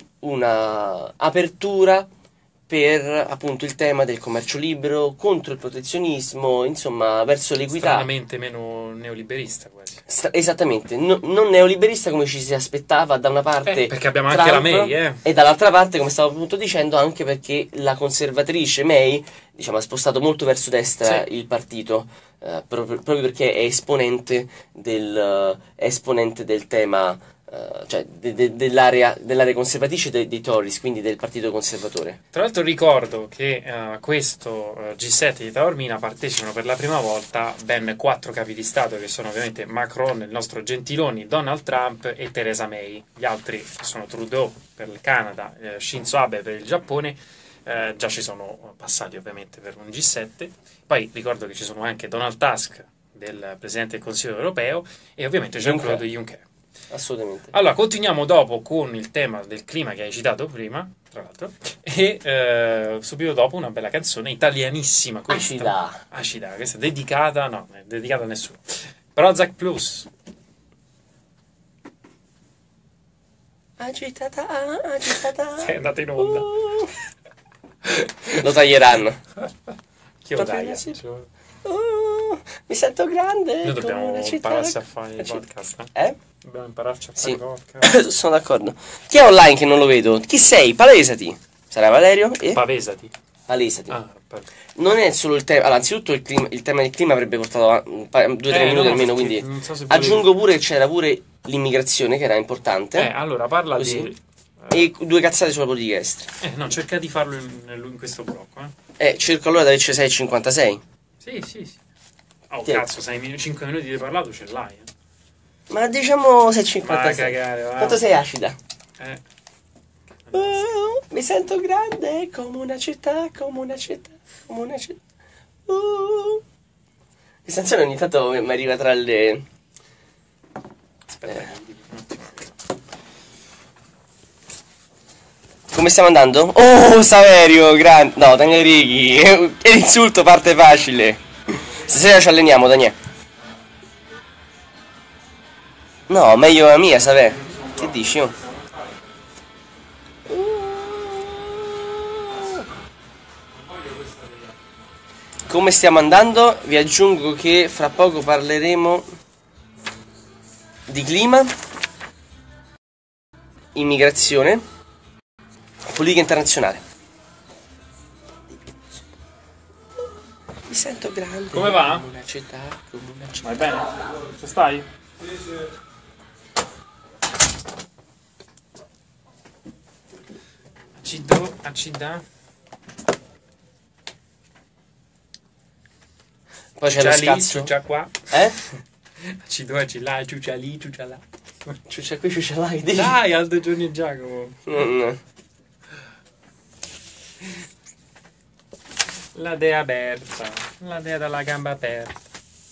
una apertura per appunto il tema del commercio libero, contro il protezionismo, insomma verso l'equità. Stranamente meno neoliberista quasi. Stra- esattamente, no- non neoliberista come ci si aspettava da una parte, Eh, perché abbiamo anche la Trump, May, eh. e dall'altra parte, come stavo appunto dicendo, anche perché la conservatrice May, diciamo, ha spostato molto verso destra Sì. il partito, eh, proprio, proprio perché è esponente del, è esponente del tema, eh, cioè de- de- dell'area, dell'area conservatrice dei, dei Tories, quindi del partito conservatore. Tra l'altro ricordo che a questo eh, G sette di Taormina partecipano per la prima volta ben quattro capi di Stato, che sono ovviamente Macron, il nostro Gentiloni, Donald Trump e Theresa May. Gli altri sono Trudeau per il Canada, eh, Shinzo Abe per il Giappone, eh, già ci sono passati ovviamente per un G sette. Poi ricordo che ci sono anche Donald Tusk, del Presidente del Consiglio europeo, e ovviamente Jean-Claude Juncker. Assolutamente. Allora, continuiamo dopo con il tema del clima che hai citato prima, tra l'altro, e eh, subito dopo una bella canzone italianissima questa. Acida. Acida, questa è dedicata, no, è dedicata a nessuno. Prozac Plus. Agitata, agitata. Sei andata in onda. Uh. Lo taglieranno. Chi lo Proprio taglia? così. Cioè, Uh, mi sento grande. Noi come dobbiamo una città. impararsi a fare i Una città. podcast. Eh? Eh? Dobbiamo impararci a fare Sì. i podcast. Sono d'accordo. Chi è online che non lo vedo? Chi sei? Palesati. Sarà Valerio? E? Pavesati. Palesati. Ah, pa- Non è solo il tema. Allora, anzitutto il, clima- il tema del clima avrebbe portato a un pa- due o tre Eh, minuti no, almeno. perché Quindi non so se volevi- aggiungo pure che c'era pure l'immigrazione, che era importante. Eh, allora parla Così. di... E due cazzate sulla politica estera. Eh, no, cerca di farlo in, in questo blocco, eh. Eh, cerco allora di averci sei e cinquantasei. Sì, sì, sì. Oh, Sì. cazzo, cinque minuti di parlato ce l'hai, eh. Ma diciamo sei e Va a cinquantasei. cagare, va. Quanto sei acida? Eh. Uh, mi sento grande come una città, come una città, come una città. Uh. Questa canzone ogni tanto mi mi arriva tra le... Aspetta, Eh. che mi dico un attimo. Come stiamo andando? Oh, Saverio, grande... No, Daniele Righi, che insulto, parte facile. Stasera ci alleniamo, Daniele. No, meglio la mia, Saverio. Che dici? Oh? Come stiamo andando? Vi aggiungo che fra poco parleremo di clima, immigrazione, politica internazionale. Mi sento grande. Come va? Come una città, come una città. Vai bene? Ci stai? Acido, acida. Poi c'è lo Ciuccia lì, scazzo. ciuccia qua. Eh? Acido, acida, ciuccia lì, ciuccia là. Ciuccia qui, ciuccia là. Che dici? Dai, Aldo, Giorni e Giacomo. Mm. La dea aperta. La dea dalla gamba aperta.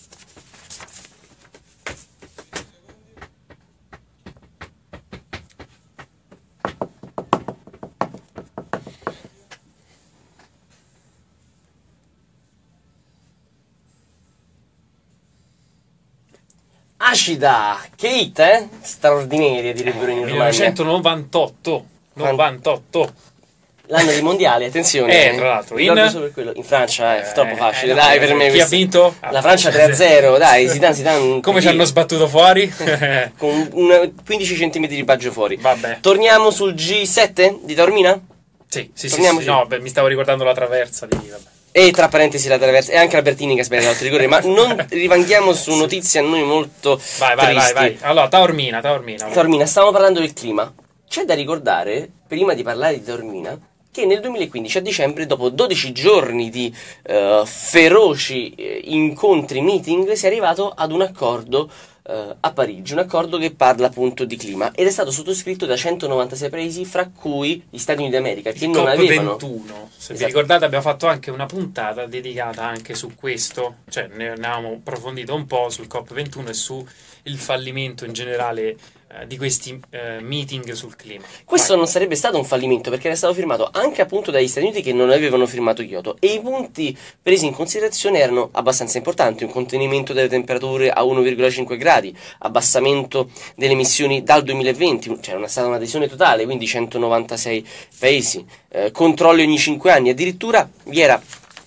Acida! Che hit, eh? Straordinaria, direbbero in Romagna. millenovecentonovantotto. novantotto. L'anno dei mondiali, attenzione. Eh, tra l'altro, Ricordo in- solo per quello. In Francia, eh, Eh, troppo facile, eh, dai, no, per me. chi ha questo- vinto? La Francia tre a zero, dai, Zidane, Zidane. Come ci hanno sbattuto fuori? Con un quindici centimetri di baggio fuori. Vabbè. Torniamo sul G sette di Taormina? Sì, sì, sì, Torniamoci. sì. No, beh, mi stavo ricordando la traversa di... Vabbè. E tra parentesi la traversa, e anche Albertini che ha sbagliato l'altro rigore, ma non rivanghiamo su notizie a noi molto Vai, vai, vai, tristi. vai. Allora, Taormina, Taormina. Taormina, stavamo parlando del clima. C'è da ricordare, prima di parlare di Taormina, che nel duemilaquindici a dicembre, dopo dodici giorni di eh, feroci eh, incontri, meeting, si è arrivato ad un accordo eh, a Parigi, un accordo che parla appunto di clima ed è stato sottoscritto da centonovantasei paesi, fra cui gli Stati Uniti d'America, che Il non COP avevano... ventuno, se vi Esatto. ricordate abbiamo fatto anche una puntata dedicata anche su questo, cioè ne, ne avevamo approfondito un po' sul COP ventuno e su il fallimento in generale eh, di questi eh, meeting sul clima. Questo Vai. non sarebbe stato un fallimento perché era stato firmato anche appunto dagli Stati Uniti che non avevano firmato Kyoto e i punti presi in considerazione erano abbastanza importanti: un contenimento delle temperature a uno virgola cinque gradi, abbassamento delle emissioni dal duemilaventi, cioè una stata un'adesione totale, quindi centonovantasei paesi, eh, controlli ogni cinque anni, addirittura vi era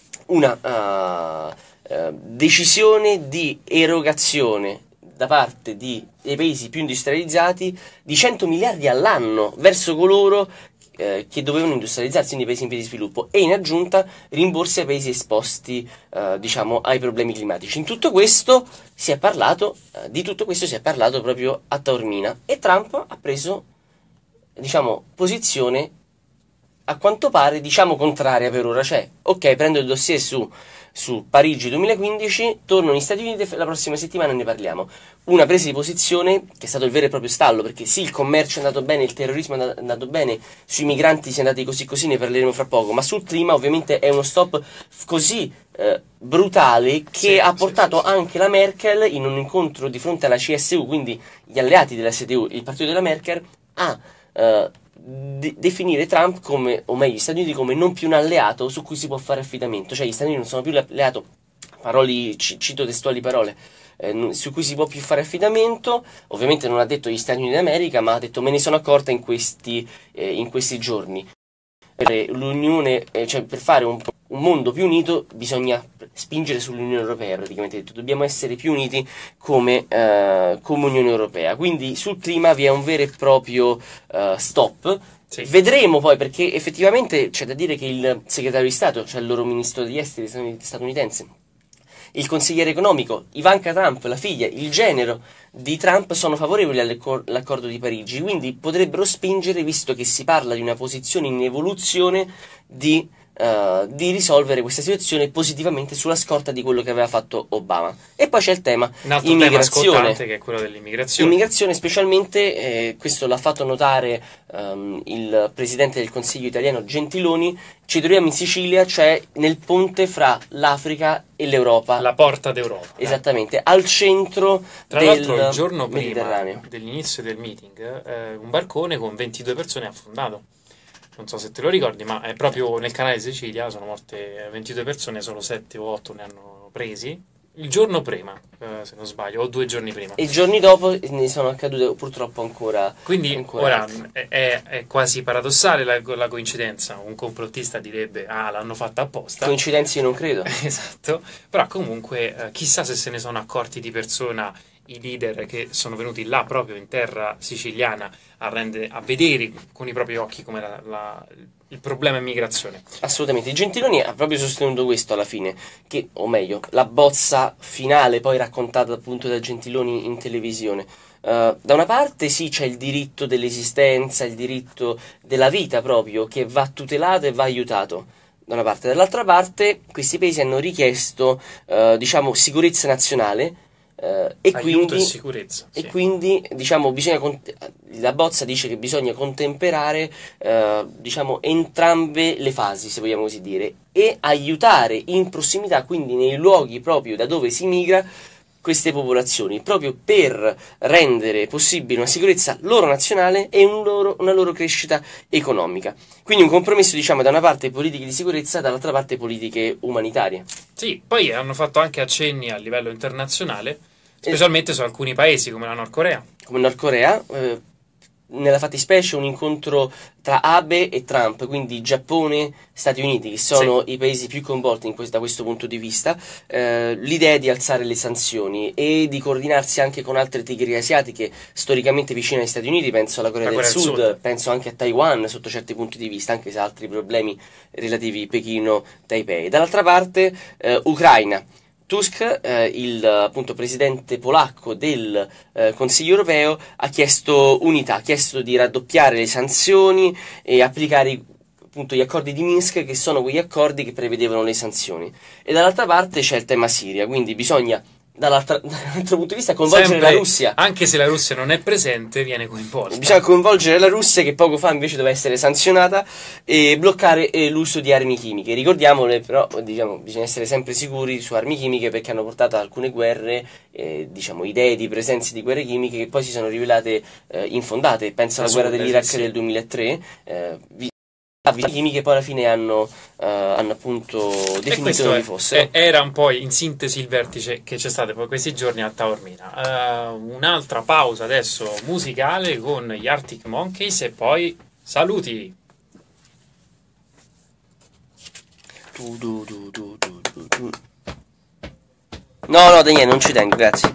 una uh, uh, decisione di erogazione da parte di, dei paesi più industrializzati di cento miliardi all'anno verso coloro eh, che dovevano industrializzarsi, quindi i paesi in via di sviluppo, e in aggiunta rimborsi ai paesi esposti eh, diciamo ai problemi climatici. In tutto questo si è parlato, eh, di tutto questo si è parlato proprio a Taormina e Trump ha preso diciamo posizione a quanto pare diciamo contraria per ora, cioè ok, prendo il dossier su su Parigi duemilaquindici, torno negli Stati Uniti e la prossima settimana ne parliamo. Una presa di posizione che è stato il vero e proprio stallo, perché sì, il commercio è andato bene, il terrorismo è andato bene, sui migranti si è andati così così, ne parleremo fra poco, ma sul clima ovviamente è uno stop così eh, brutale che Sì, ha sì, portato sì, sì. anche la Merkel in un incontro di fronte alla C S U, quindi gli alleati della C D U, il partito della Merkel, a eh, de- definire Trump come, o meglio gli Stati Uniti come non più un alleato su cui si può fare affidamento, cioè gli Stati Uniti non sono più l'alleato, paroli, ci- cito testuali parole, eh, non- su cui si può più fare affidamento. Ovviamente non ha detto gli Stati Uniti d'America, ma ha detto me ne sono accorta in questi, eh, in questi giorni. Per l'Unione, eh, cioè per fare un, un mondo più unito bisogna spingere sull'Unione Europea, praticamente detto, dobbiamo essere più uniti come, eh, come Unione Europea. Quindi sul clima vi è un vero e proprio eh, stop. Sì. Vedremo poi, perché effettivamente c'è da dire che il segretario di Stato, cioè il loro ministro degli esteri statunitense, il consigliere economico, Ivanka Trump, la figlia, il genero di Trump sono favorevoli all'accordo di Parigi, quindi potrebbero spingere, visto che si parla di una posizione in evoluzione, di, uh, di risolvere questa situazione positivamente sulla scorta di quello che aveva fatto Obama. E poi c'è il tema Un altro tema immigrazione. scottante che è quello dell'immigrazione. Immigrazione specialmente, eh, questo l'ha fatto notare um, il presidente del Consiglio italiano Gentiloni, ci troviamo in Sicilia, cioè nel ponte fra l'Africa e l'Europa. La porta d'Europa. Esattamente, al centro Tra del l'altro il giorno prima Mediterraneo. dell'inizio del meeting eh, un barcone con ventidue persone ha affondato. Non so se te lo ricordi, ma è proprio nel canale di Sicilia, sono morte ventidue persone, solo sette o otto ne hanno presi. Il giorno prima, eh, se non sbaglio, o due giorni prima. E i giorni dopo ne sono accadute purtroppo ancora. Quindi ancora ora altre. è, è- è quasi paradossale la, la coincidenza. Un complottista direbbe, ah, l'hanno fatta apposta. Coincidenze io non credo. Esatto, però comunque eh, chissà se se ne sono accorti di persona i leader che sono venuti là proprio in terra siciliana a, rendere, a vedere con i propri occhi come la, la- il problema immigrazione. Assolutamente, Gentiloni ha proprio sostenuto questo alla fine, che, o meglio, la bozza finale poi raccontata appunto da Gentiloni in televisione. Uh, da una parte sì, c'è il diritto dell'esistenza, il diritto della vita proprio, che va tutelato e va aiutato, da una parte. Dall'altra parte questi paesi hanno richiesto, uh, diciamo, sicurezza nazionale, uh, e, Aiuto quindi, e sicurezza. e Sì. quindi, diciamo, bisogna cont- la bozza dice che bisogna contemperare, uh, diciamo, entrambe le fasi, se vogliamo così dire, e aiutare in prossimità, quindi nei luoghi proprio da dove si migra, queste popolazioni, proprio per rendere possibile una sicurezza loro nazionale e un loro, una loro crescita economica. Quindi un compromesso, diciamo, da una parte politiche di sicurezza, dall'altra parte politiche umanitarie. Sì, poi hanno fatto anche accenni a livello internazionale, specialmente su alcuni paesi come la Nord Corea. Come Nord Corea, eh, nella fattispecie un incontro tra Abe e Trump, quindi Giappone, Stati Uniti, che sono Sì. i paesi più coinvolti in questo, da questo punto di vista, eh, l'idea di alzare le sanzioni e di coordinarsi anche con altre tigri asiatiche storicamente vicine agli Stati Uniti, penso alla Corea, La del, Corea del Sud, Sud. penso anche a Taiwan sotto certi punti di vista, anche se ha altri problemi relativi Pechino-Taipei. Dall'altra parte, eh, Ucraina. Tusk, eh, il appunto presidente polacco del eh, Consiglio europeo, ha chiesto unità, ha chiesto di raddoppiare le sanzioni e applicare appunto gli accordi di Minsk, che sono quegli accordi che prevedevano le sanzioni. E dall'altra parte c'è il tema Siria, quindi bisogna dall'altro, dall'altro punto di vista coinvolgere Sempre, la Russia. anche se la Russia non è presente, viene coinvolta. Bisogna coinvolgere la Russia, che poco fa invece doveva essere sanzionata, e bloccare eh, l'uso di armi chimiche. Ricordiamole, però, diciamo, bisogna essere sempre sicuri su armi chimiche, perché hanno portato ad alcune guerre, eh, diciamo, idee di presenze di guerre chimiche che poi si sono rivelate eh, infondate. Penso alla Assurda, guerra dell'Iraq sì, sì. del duemilatré. Eh, vi- chimiche poi alla fine hanno, eh, hanno appunto E definito questo dove è- fossero. è- era un po' in sintesi il vertice che c'è stato poi questi giorni a Taormina. Uh, un'altra pausa adesso musicale con gli Arctic Monkeys e poi saluti. Tu, tu, tu, tu, tu, tu, tu. No, no, Daniele, non ci tengo, grazie.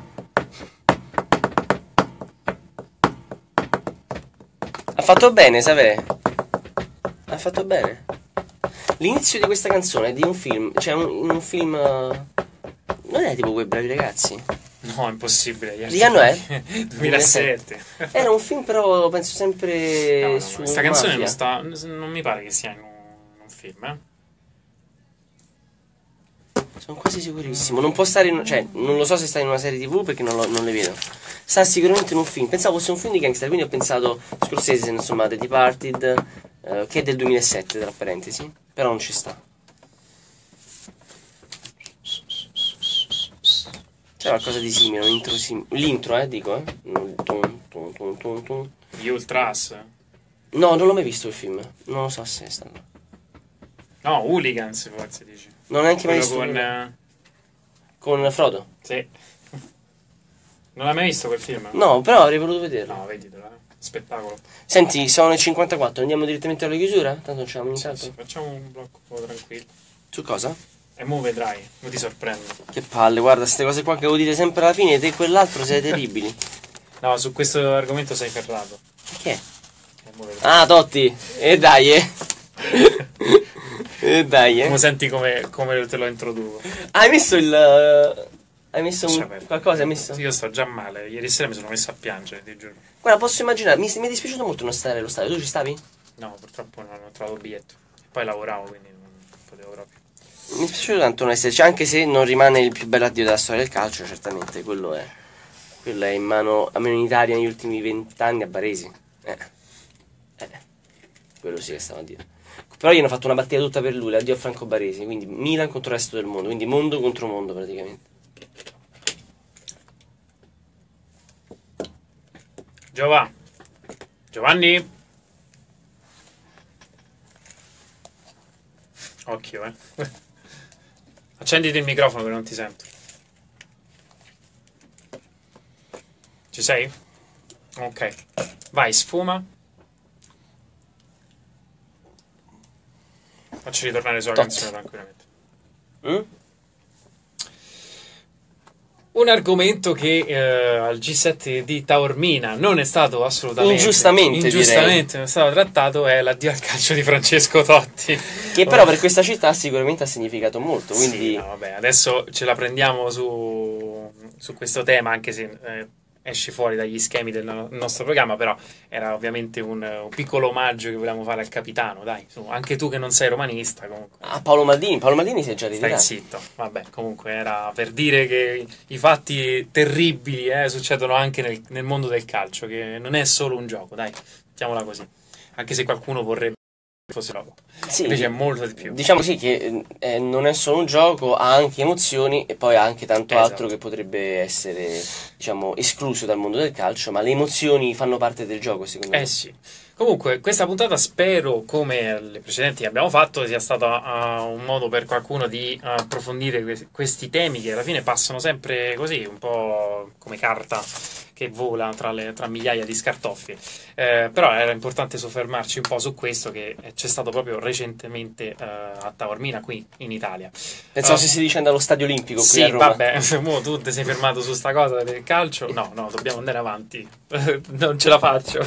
Ha fatto bene, sapere. Ha fatto bene. L'inizio di questa canzone è di un film, cioè un, un film... uh, non è tipo Quei bravi ragazzi? No, è impossibile. gli Di che anno è? duemilasette. Era un film, però penso sempre No, no, no, su questa canzone mafia. non, sta, non mi pare che sia in un, in un film, eh? Sono quasi sicurissimo. Non può stare in... cioè, non lo so se sta in una serie tivù, perché non, lo- non le vedo. Sta sicuramente in un film. Pensavo fosse un film di gangster, quindi ho pensato Scorsese, insomma, The Departed, eh, che è del duemilasette, tra parentesi. Però non ci sta. C'è qualcosa di simile, un intro simile. L'intro, eh, dico, eh. Tum, tum, tum, tum, tum. Gli Ultras. No, non l'ho mai visto il film. Non lo so se è stato. No, Hooligans forse dici. Non ho neanche mai Quello visto con... quello. eh, Con Frodo. sì. Non l'hai mai visto quel film? No, però avrei voluto vederlo. No, veditelo, eh. Spettacolo. Senti, sono le cinquantaquattro, andiamo direttamente alla chiusura? Tanto non c'è Sì, nient'altro. sì, facciamo un blocco un po' tranquillo. Su cosa? E mo vedrai, mo ti sorprendo. Che palle, guarda, queste cose qua che devo dire sempre alla fine, te e quell'altro siete terribili. No, su questo argomento sei ferrato. Che è? E mo vedrai. Ah, Totti! E dai, eh! E dai, eh! Mo senti come, come te lo introduco. Hai messo il... uh, Hai messo Lascia un... perdere. qualcosa, hai messo? Sì, io sto già male. Ieri sera mi sono messo a piangere, ti giuro. Guarda, posso immaginare, mi, mi è dispiaciuto molto non stare allo stadio, tu ci stavi? No, purtroppo non ho trovato biglietto. E poi lavoravo, quindi non potevo proprio. Mi è dispiaciuto tanto non esserci, anche se non rimane il più bello addio della storia del calcio, certamente, quello è... Quello è in mano, almeno in Italia, negli ultimi vent'anni a Baresi. Eh. Eh. Quello sì che stavo a dire. Però gli hanno fatto una partita tutta per lui, l'addio a Franco Baresi, quindi Milan contro il resto del mondo, quindi mondo contro mondo praticamente. Giova. Giovanni. Occhio, eh. Accenditi il microfono che non ti sento. Ci sei? Ok. Vai, sfuma. Facci ritornare sulla Tot. canzone tranquillamente. Mm? Un argomento che eh, al G sette di Taormina non è stato assolutamente ingiustamente, ingiustamente non è stato trattato è l'addio al calcio di Francesco Totti, che però per questa città sicuramente ha significato molto, quindi sì, no, vabbè, adesso ce la prendiamo su, su questo tema, anche se eh, esce fuori dagli schemi del no- nostro programma, però era ovviamente un, un piccolo omaggio che volevamo fare al capitano, dai, su, anche tu che non sei romanista comunque. a Paolo Maldini, Paolo Maldini si è già Stai ritirato. zitto, vabbè, comunque era per dire che i fatti terribili eh, succedono anche nel, nel mondo del calcio, che non è solo un gioco, dai, mettiamola così, anche se qualcuno vorrebbe che fosse gioco, Sì, invece è molto di più. diciamo sì che eh, non è solo un gioco, ha anche emozioni e poi ha anche tanto Esatto. altro che potrebbe essere, diciamo, escluso dal mondo del calcio, ma le emozioni fanno parte del gioco, secondo me. Eh sì. Comunque, questa puntata spero, come le precedenti che abbiamo fatto, sia stata uh, un modo per qualcuno di uh, approfondire que- questi temi che alla fine passano sempre così, un po' come carta che vola tra, le, tra migliaia di scartoffie. Eh, però era importante soffermarci un po' su questo che c'è stato proprio recentemente uh, a Taormina, qui in Italia. Pensavo Uh, stessi dicendo allo Stadio Olimpico qui Sì, a Roma. vabbè, mo tu ti sei fermato su sta cosa del calcio. No, no, dobbiamo andare avanti. Non ce la faccio.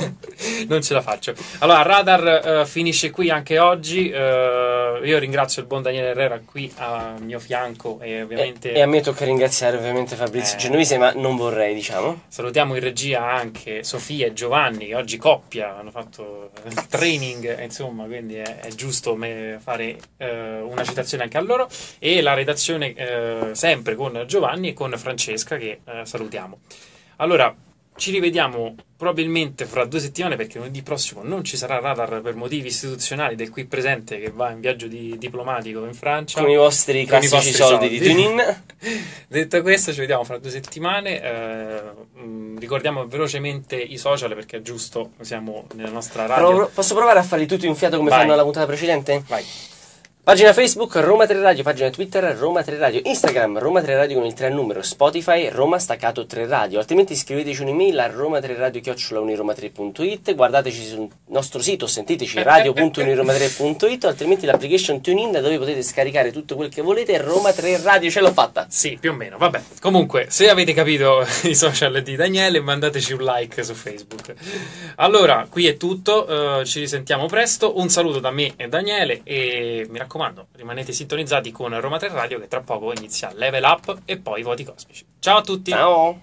Non ce la faccio. Allora, Radar uh, finisce qui anche oggi. Uh, io ringrazio il buon Daniele Herrera qui a mio fianco e ovviamente E, e a me tocca ringraziare ovviamente Fabrizio Eh. Genovese, ma non vorrei, diciamo. salutiamo in regia anche Sofia e Giovanni, che oggi coppia hanno fatto il training, insomma, quindi è, è giusto me fare eh, una citazione anche a loro. E la redazione eh, sempre con Giovanni e con Francesca, che eh, salutiamo. Allora, ci rivediamo probabilmente fra due settimane, perché lunedì prossimo non ci sarà Radar per motivi istituzionali del qui presente che va in viaggio di diplomatico in Francia. Con i vostri Con i classici vostri soldi, soldi. di TuneIn. Detto questo, ci vediamo fra due settimane. Eh, mh, ricordiamo velocemente i social, perché è giusto, siamo nella nostra radio. Provo- posso provare a farli tutti un fiato come Vai. fanno alla puntata precedente? Vai. Pagina Facebook Roma tre Radio, pagina Twitter Roma tre Radio, Instagram Roma tre Radio con il tre al numero, Spotify Roma staccato tre Radio, altrimenti scriveteci un'email a roma tre radio chiocciola uniroma tre punto it, guardateci sul nostro sito, sentiteci radio punto uniroma tre punto it, altrimenti l'application TuneIn da dove potete scaricare tutto quel che volete. Roma tre Radio, ce l'ho fatta! Sì, più o meno, vabbè. Comunque, se avete capito i social di Daniele, mandateci un like su Facebook. Allora, qui è tutto, eh, ci risentiamo presto. Un saluto da me e Daniele e mi raccomando, rimanete sintonizzati con Roma tre Radio, che tra poco inizia Level Up e poi Voti Cosmici. Ciao a tutti! Ciao!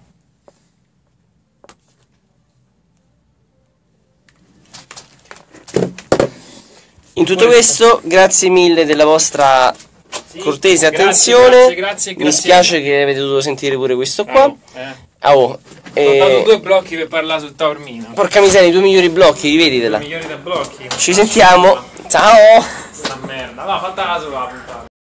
In tutto questo, grazie mille della vostra cortese grazie, attenzione. grazie, grazie, Mi grazie. spiace che avete dovuto sentire pure questo qua. Oh, eh. Ah, oh, Ho dato eh, due blocchi per parlare sul Taormina. porca miseria, i due migliori blocchi, I riveditela. migliori da blocchi. Ci sentiamo. Ciao! Sta merda. Va, fatta caso la puntata.